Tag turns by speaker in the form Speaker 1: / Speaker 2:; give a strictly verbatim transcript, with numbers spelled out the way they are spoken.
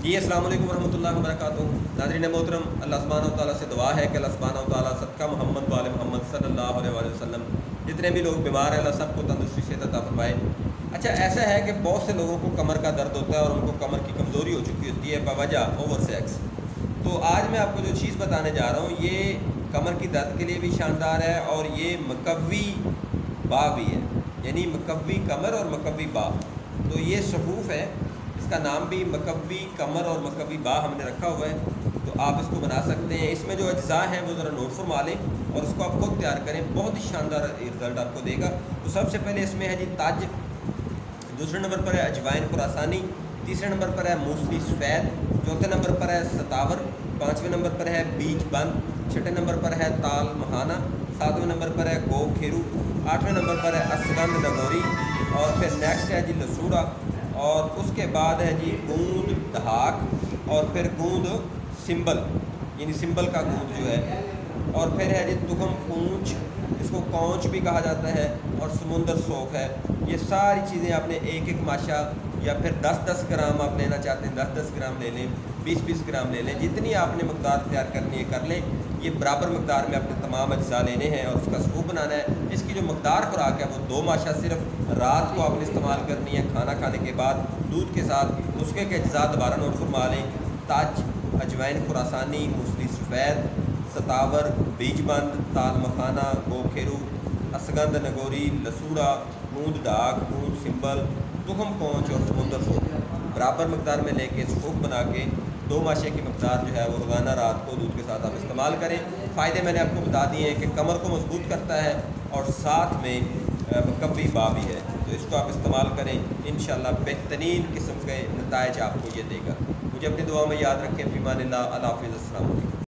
Speaker 1: جی السلام علیکم ورحمۃ اللہ وبرکاتہ۔ ناظرین محترم، اللہ سبحانہ و تعالیٰ سے دعا ہے کہ اللہ سبحانہ و تعالیٰ صدقہ محمد وآل محمد صلی اللہ علیہ وآلہ وسلم جتنے بھی لوگ بیمار ہیں اللہ سب کو تندرستی صحت عطا فرمائے۔ اچھا، ایسا ہے کہ بہت سے لوگوں کو کمر کا درد ہوتا ہے اور ان کو کمر کی کمزوری ہو چکی ہوتی ہے بوجہ اوور سیکس۔ تو آج میں آپ کو جو چیز بتانے جا رہا ہوں یہ کمر کی درد کے لیے بھی شاندار ہے اور یہ مقوی با بھی ہے، یعنی مقوی کمر اور مقوی با۔ تو یہ صفوف ہے، اس کا نام بھی مقوی کمر اور مقوی با ہم نے رکھا ہوا ہے، تو آپ اس کو بنا سکتے ہیں۔ اس میں جو اجزاء ہیں وہ ذرا نوٹ فرما لیں اور اس کو آپ خود تیار کریں، بہت ہی شاندار رزلٹ آپ کو دے گا۔ تو سب سے پہلے اس میں ہے جی تاج، دوسرے نمبر پر ہے اجوائن خراسانی، تیسرے نمبر پر ہے موسلی سفید، چوتھے نمبر پر ہے ستاور، پانچویں نمبر پر ہے بیج بند، چھٹے نمبر پر ہے تال مہانہ، ساتویں نمبر پر ہے گو کھیرو، آٹھویں نمبر پر ہے اسگند نگوری، اور پھر نیکسٹ ہے جی لسوڑا، اور اس کے بعد ہے جی گوند دھاک، اور پھر گوند سمبل، یعنی سمبل کا گوند جو ہے، اور پھر ہے جی تخم کونچ، اس کو کونچ بھی کہا جاتا ہے، اور سمندر سوکھ ہے۔ یہ ساری چیزیں آپ نے ایک ایک ماشا یا پھر دس دس گرام آپ لینا چاہتے ہیں دس دس گرام لے لیں، بیس بیس گرام لے لیں، جتنی آپ نے مقدار تیار کرنی ہے کر لیں۔ یہ برابر مقدار میں آپ نے تمام اجزاء لینے ہیں اور اس کا سوپ بنانا ہے۔ اس کی جو مقدار خوراک ہے وہ دو ماشا صرف رات کو آپ نے استعمال کرنی ہے کھانا کھانے کے بعد دودھ کے ساتھ۔ اس کے کے اجزاء دوبارہ نوٹ فرما لیں: تاج، اجوائن خراسانی، موسلی سفید، ستاور، بیج بند، تال مکھانا، گو کھیرو، اسگند نگوری، لسوڑا، گوند ڈاک، گوند سمبل، تخم کونچ اور سمندر سوپ برابر مقدار میں لے کے سوپ بنا کے دو ماشے کی مقدار جو ہے وہ روزانہ رات کو دودھ کے ساتھ آپ استعمال کریں۔ فائدے میں نے آپ کو بتا دیے ہیں کہ کمر کو مضبوط کرتا ہے اور ساتھ میں مقوی با بھی ہے، تو اس کو آپ استعمال کریں، انشاءاللہ بہترین قسم کے نتائج آپ کو یہ دے گا۔ مجھے اپنی دعا میں یاد رکھیں۔ فی امان اللہ، اللہ حافظ، السلام علیکم۔